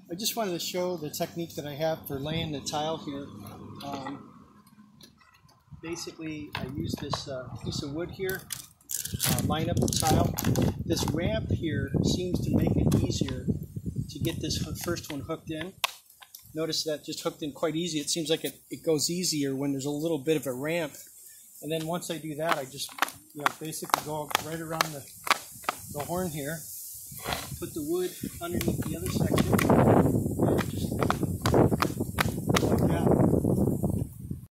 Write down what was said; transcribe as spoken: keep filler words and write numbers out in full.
I just wanted to show the technique that I have for laying the tile here. Um, basically, I use this uh, piece of wood here, uh, line up the tile. This ramp here seems to make it easier to get this first one hooked in. Notice that just hooked in quite easy. It seems like it, it goes easier when there's a little bit of a ramp. And then once I do that, I just you know, basically go right around the, the horn here, put the wood underneath the other section, just